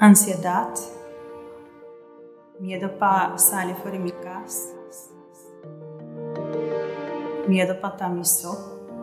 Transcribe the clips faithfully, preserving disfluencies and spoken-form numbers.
ansiedad, miedo para salir fuera de mi casa, miedo para estar mi só.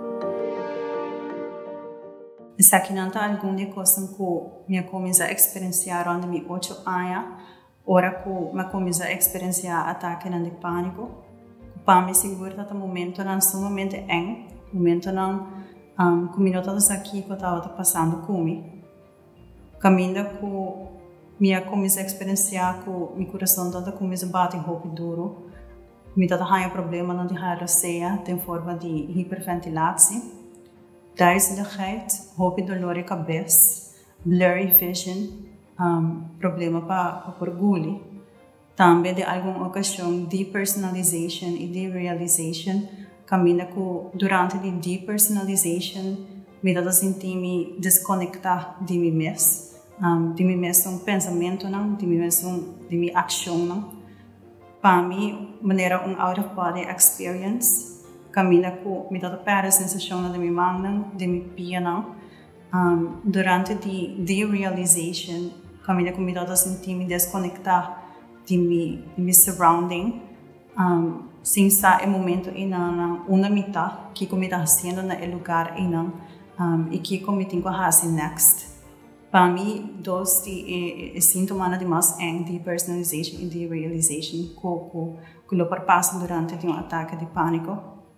Está aqui não tá alguma coisa que eu comecei a experienciar durante meus oito anos, ora que eu comecei a experienciar ataque de pânico. Para mim, seguro que o momento não é sumamente eng, momento não, um, que eu estava aqui que eu estava passando comigo. Caminho que eu comecei a experienciar que meu coração estava começando a bater roupa duro, eu estava tendo problema na receia, em forma de hiperventilação, duizeligheid, roupa dolor de cabeça, blurry vision, um, problema para orgulho. Também, de alguma ocasião, depersonalization e derealization, caminho que durante a depersonalization, me dá sentir me desconectar de mim mesmo, um, de mim mesmo um pensamento não, de mim mesmo de minha ação não. Para mim, maneira um out of body experience, caminho que me dá a sensação de minha mão não, de minha pia não. Um, durante a derealization, caminho que me dá a sentir me desconectar de mi, de mi surrounding, um, sem estar em momento em uma mitad que eu estou fazendo no lugar em um, e que eu tenho que fazer next. Para mim, dois de é sintomas de mais em depersonalization e derealization que que eu passo durante um ataque de pânico.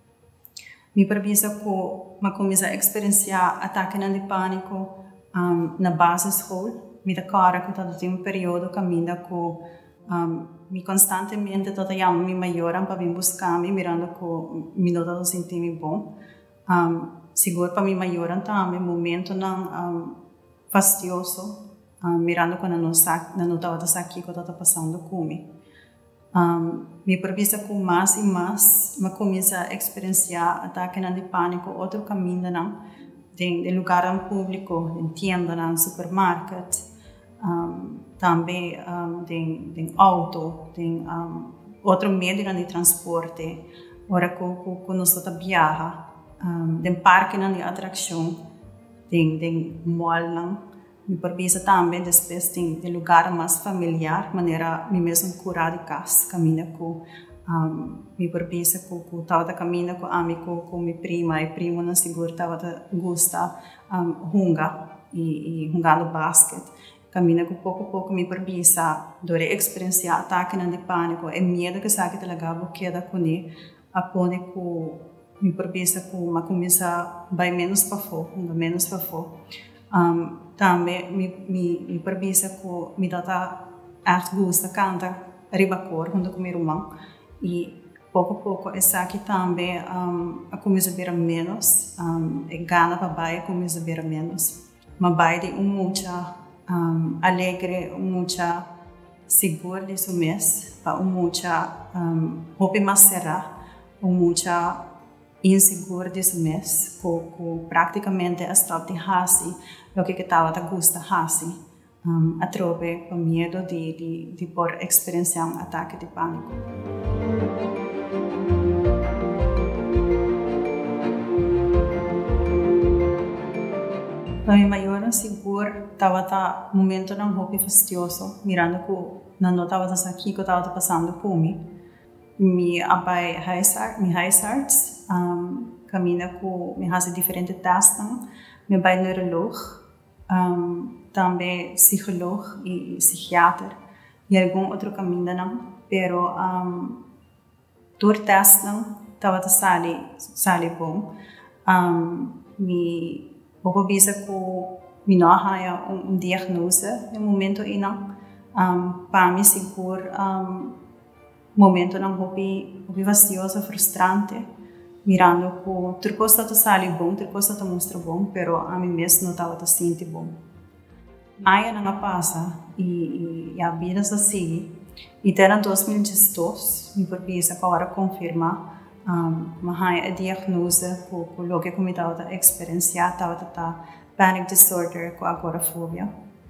Me permite que eu comece a experienciar ataque de pânico um, na base escola. Me dá cara que eu estou em um período caminho que Um, me constantemente estou chamando me melhoram para vir buscar-me, mirando que me não sentir-me bom. Um, seguro para me melhoram também, momento não um, fastidioso, um, mirando quando não não estava aqui que eu estou passando comigo. Um, me permite que mais e mais me comece a experienciar ataque de pânico, outro caminho não, de, de lugar público, de tienda, de supermercado. Um, também um, de, de auto, de um, outro meio de transporte, ora que nós estamos viajando, um, de parque de atração, de, de mall, me permite também depois de, de lugar mais familiar, maneira me mesmo curar de casa, caminho com um, me permite que eu estava caminhando com amigo, com minha prima, e primo não seguro estava gosta um, runga e, e jogando basquete. Caminho que pouco a pouco me permite dore experienciar ataque de pânico e medo que sabe que legal queda com ele a pone que me permite que uma começa vai menos para fora, menos para fora. Um, também me me me permite que me dá a gosta canta riba cor junto com meu irmão e pouco a pouco essa aqui também um, a começa a ver menos um, e gana para baixo começa a ver menos mas vai de um muita Um, alegre, mucha seguro de su mes, para mucha um, hope mais será, mucha inseguro de su mes, que praticamente está de hasi, o que estava da gusta hasi, um, a trope com medo de de de por experienciar um ataque de pânico. Para mim, maior seguro estava tá momento não roupa fastidioso, mirando que não estava aqui que estava passando comigo. Me abai hazard, me hazards, um, caminha com me faz diferentes testes, me vai neurolog, um, também psicólogo e psiquiatra e algum outro caminho não, pero um, door test não estava tá sali sali bom, um, me Pouco bisa que me não há um diagnose no momento e não um, para mim seguro um, momento não hobby hobby vastioso frustrante mirando que tudo coisa está sali bom tudo coisa está mostra bom pero a mim mesmo não estava sentindo bom aí não passa e, e a vida se segue e até em dois mil e dezoito me permite agora confirmar Um, mas a diagnose que logo que eu estava experienciando estava panic disorder com agorafobia.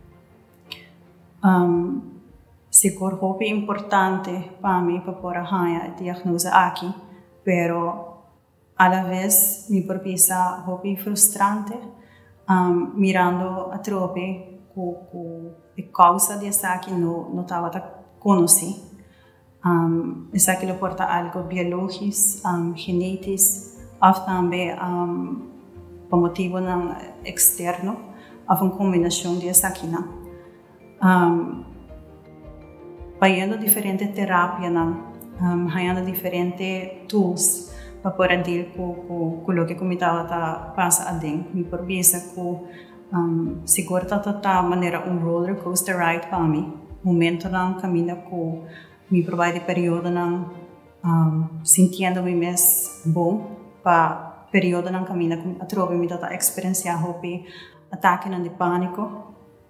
Um, seguro é importante para mim para pôr a diagnose aqui, pero a la vez me permite é frustrante um, mirando a trope que a causa dessa que não não estava a conhecer. Um, essa que porta algo biológico, um, genético, ou também um, por motivo não externo, ou uma combinação dessa aqui, não. Um, Fazendo diferentes terapias, um, fazendo diferentes tools para poder deal com com com o que como estava tá passa a dentro. Me permite que um, seguro tá tá maneira um roller coaster ride para mim. Momento não caminha com me provide período não um, sentindo me mais bom para período não caminha com a troca me tá experienciar hope ataque não de pânico.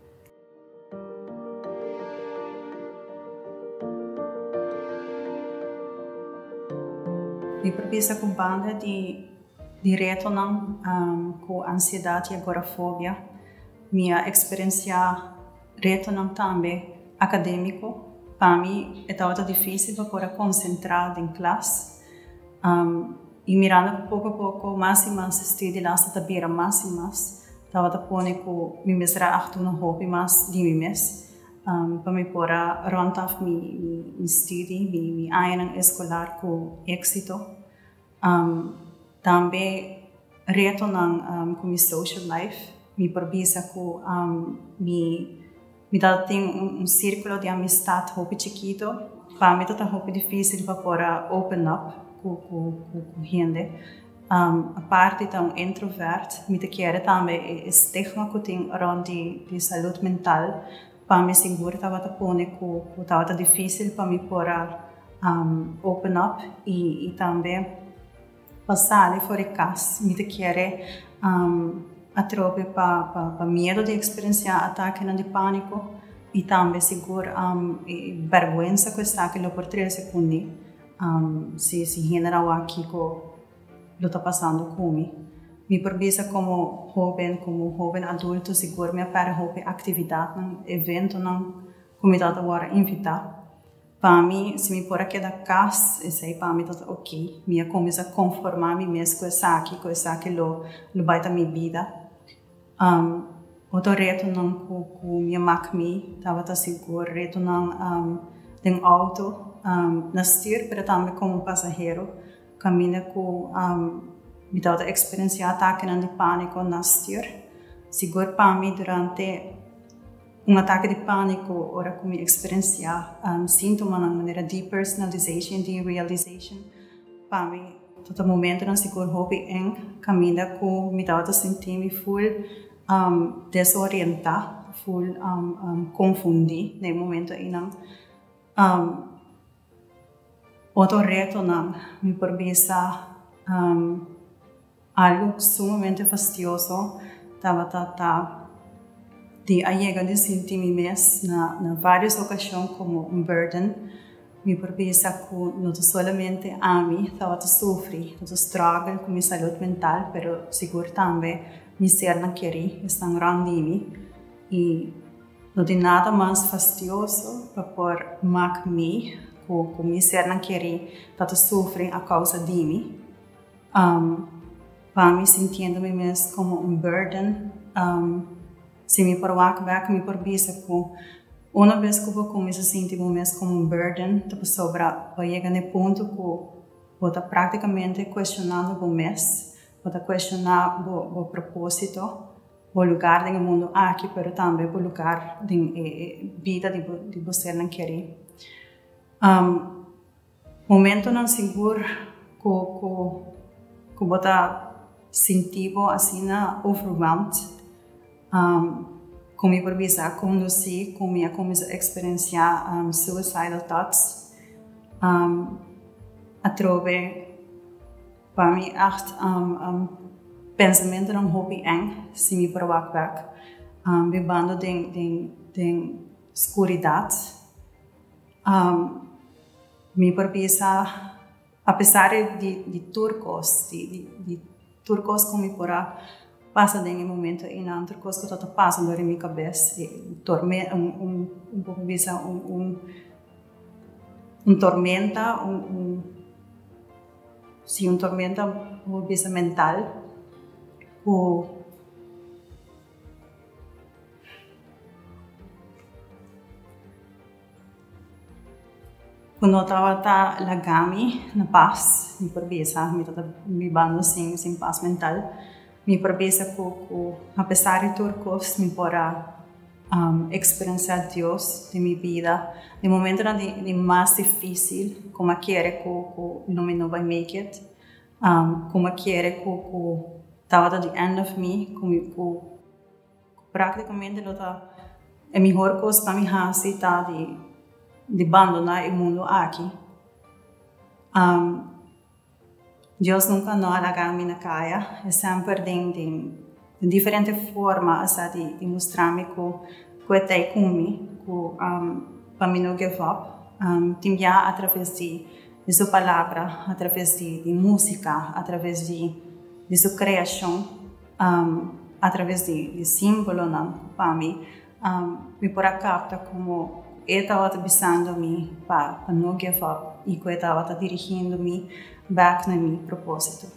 Me propisa com banda de direto não um, com ansiedade e agorafobia. Minha experiência reto não também acadêmico. Para mim é tão difícil para poder concentrar em classe. Um, e mirando pouco a pouco mais e mais estudo lá está beira mais e mais. Estava a pôr com me mesra achtung no hobby mais de mim mesmo. Um, para me pôr a rondar mi mi estudo, mi mi ano escolar com êxito. Um, também reto não um, com mi social life. Me propisa com um, mi me dá tem um, um círculo de amistade hobby chiquito. Para mim tá hobby difícil para pôr open up com com com gente. Um, a parte tão introvert, me te quer também estigma que tem rond de de saúde mental. Para mim seguro estava a pôr com com estava difícil para me pôr um, open up e e também passar fora de casa. Me te quer um, a trope para pa, pa medo de experienciar ataque de pânico e também seguro um, e vergonha que está aqui por três segundos um, se se general aqui com lo está passando comigo. Me permite como jovem, como jovem adulto, seguro me para jovem atividade, um evento, não como eu agora invitar. Para mim, se me por aqui da casa, isso aí para mim tá ok. Me começa a conformar me mesmo com essa aqui, com essa que lo lo vai da minha vida. Um, outro reto não com com minha macmi, tava tá seguro, reto não um, tem auto, um, na estir, mas também como passageiro. Caminha com um, me dá a experiência ataque de pânico na estir. Seguro para mim durante um ataque de pânico, ora como experiência um, sintoma na maneira de personalization, de realization. Para mim, todo momento não seguro hobby em caminha com me dá a sentir me full um, desorientar, full um, um, confundir no momento aí não. Um, Outro reto não me permite um, algo sumamente fastidioso, estava tá de a chega de sentir me mesmo na, na várias ocasiões como um burden, me permite que não somente a mim estava a sofrer, a struggle com minha saúde mental, mas seguro também me ser não querer, estão rondando e não tem nada mais fastidioso para pôr mac me com me ser não querer, tanto sofrer a causa de mim. Um, para mim, sentindo-me mesmo como um burden, um, se me por walk back, me por bisa com uma vez que eu começo a sentir-me mesmo como um burden, tipo sobra, eu chego no ponto que eu estou praticamente questionando o mês, eu estou questionando o propósito, o lugar no mundo aqui, mas também o lugar da vida de, de você não querer. Um, momento não seguro que que bota sentido assim na overwhelmed, um, como eu previsar conduzir, como eu comecei a experienciar um, suicidal thoughts, um, a trove para mim echt um, um, pensamento não hobby eng, se me provoca back, um, bebando de de de escuridade. Um, me permisa, apesar de, de turcos, de, de, de turcos como por passa em momento e não turcos que está passando na minha cabeça, tormenta, um, um, um pouco visa um, um, um tormenta, um, um, sim, um tormenta, um visa mental, o quando estava tá lagami na paz, me provisa, me estava vivendo sem sem paz mental, me provisa que, que apesar de turcos, me pora um, experienciar Deus de minha vida, de momento de, de mais difícil, como quiere que, que não me não vai make it, um, como quiere que, que estava at the end of me, que, que praticamente lo tá é melhor coisa para mim fazer tá de de abandonar o mundo aqui. Um, Deus nunca não alaga minha caia, é sempre de, de, de diferente forma de, de mostrar-me que que está comigo, que um, para mim não give up, um, também através de, de sua palavra, através de, de música, através de, de sua criação, um, através de, de símbolo, não, para mim, um, me pode captar como ele estava pensando-me para não give up e que ele estava dirigindo-me back no meu propósito.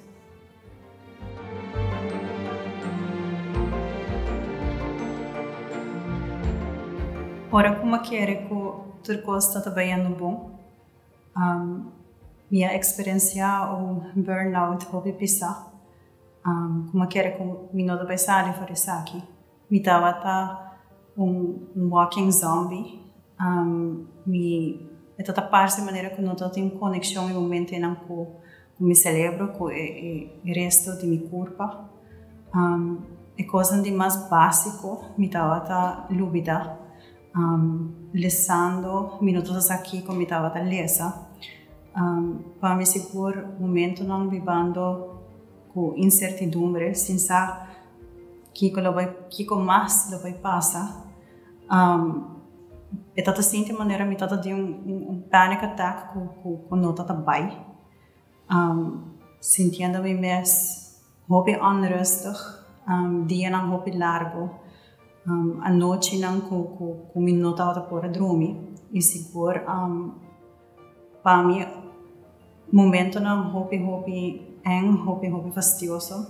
Ora, como quero que tudo está trabalhando bom, um, minha experiência o burnout houve pisar, um, como quero que me não vai sair fora aqui, me estava um, um walking zombie. Um, me é toda parte da maneira que não tenho conexão no momento em que com o meu cérebro, com o resto de meu corpo. Um, é coisa de mais básico, me estava lúbida, um, lendo minutos aqui como me estava lesa, um, para me segurar o momento não vivendo com incertidumbre, sem saber que que mais lo vai passar. Um, E tata sinti maneira me tata de um, um, um panic attack com com com não tata bem, um, sentindo-me mais hobby onrustig, um, dia não hobby largo, um, a noite não com com com me não tata por dormir e seguro, um, para mim momento não hobby hobby eng hobby hobby fastidioso,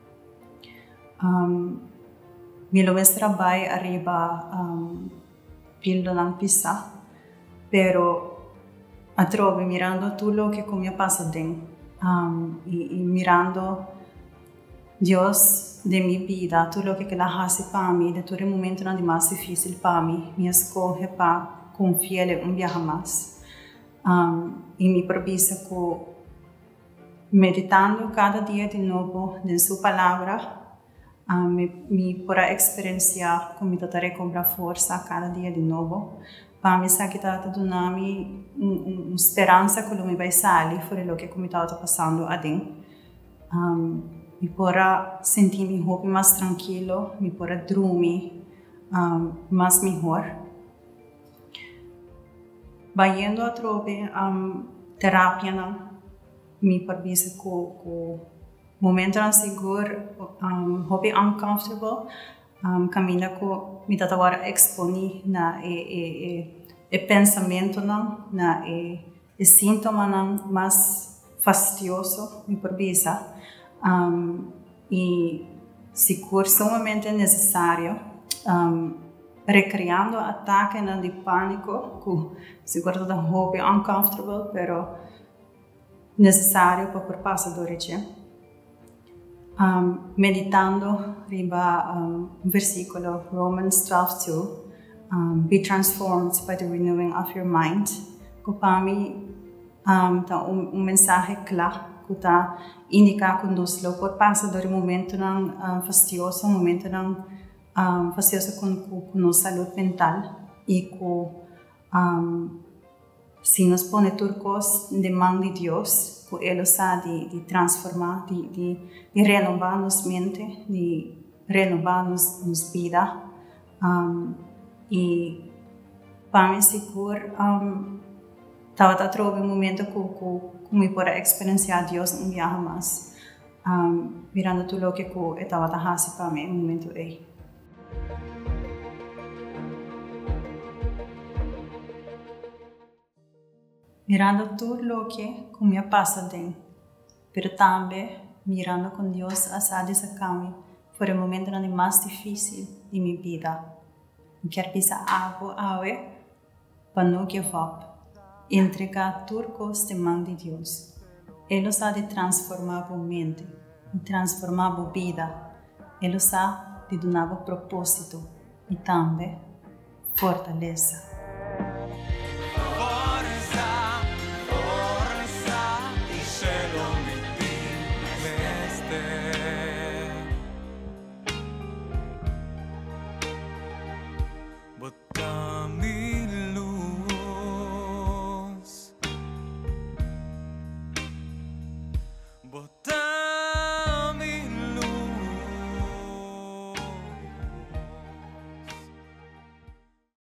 um, me lo ves trabalho arriba um, pildo não pisa, pero atrove mirando tudo o que comia passa dentro, um, e, e mirando Deus de minha vida, tudo o que ela faz para mim, de todo momento não é mais difícil para mim, me escolhe para confiar em um dia mais, um, e me propisa que meditando cada dia de novo em sua palavra, Um, me, me para experienciar como está recobrar força cada dia de novo, para me saber que está dando me uma esperança que ele me vai sair fora do que como está passando adentro, um, me para sentir-me um pouco mais tranquilo, me para dormir um, mais melhor. Vai indo a trobe um, terapia não, me permite que que momento não seguro, um, hobby uncomfortable, um, caminha com me tá agora exponer na e, e, e, e pensamento não, na e, e sintoma não mais fastidioso me provisa, um, e seguro sumamente necessário, um, recriando ataque não de pânico, que seguro todo hobby uncomfortable, pero necessário para o passar do regime. Um, meditando riba um, um versículo Romans twelve two, um, be transformed by the renewing of your mind, que para mim um, tá um, um mensagem claro que está indica que nós lo por passar do momento não um, fastidioso, momento não um, fastidioso com com nossa saúde mental e que um, se nos põe turcos de mão de Deus, que Ele sabe de, de transformar, de, de, de renovar nossa mente, de renovar nossa vida. Um, e para mim, seguro, estava um, a trocar um momento que, que, que me pode experienciar Deus um dia mais, um, virando tudo o que eu estava a fazer para mim, um momento aí. Mirando tudo o que me passa dentro, mas também mirando com Deus a sair desse caminho, foi o momento mais difícil de minha vida. Eu quero pisar água, água, para não give up. entregar turcos de mão de Deus. Ele ha de transformar a mente, e transformar a vida. Ele ha de dar propósito e também fortaleza.